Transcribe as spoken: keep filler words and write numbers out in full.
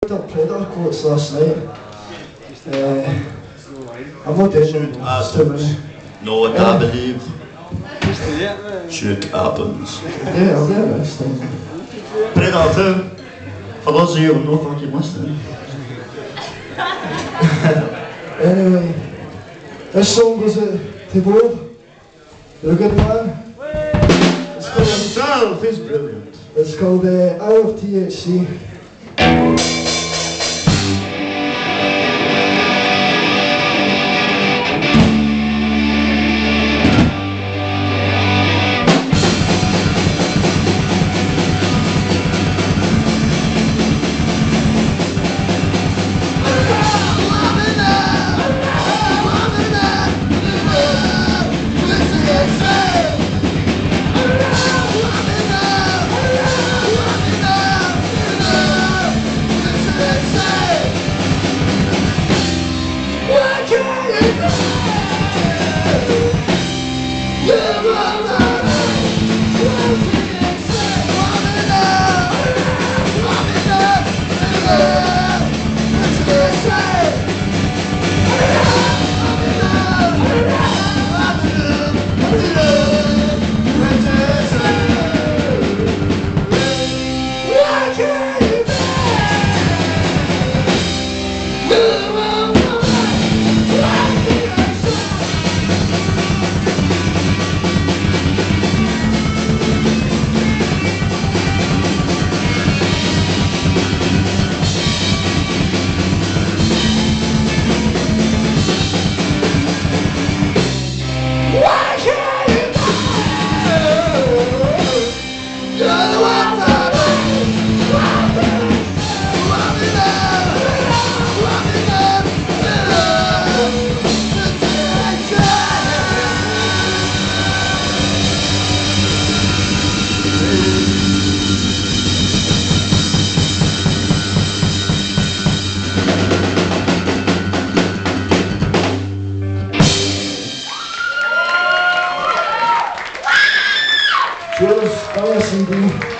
I played our courts last night. Uh, I'm not doing them, it's too many. Know what I believe. Shit happens. Yeah, I'll do it next time. Predator two. For those of you who know fucking listening. Anyway, this song goes out to Bob. You're a good man. It's called, Himself, he's brilliant. it's called uh, I Love T H C. Cheers, bye C D.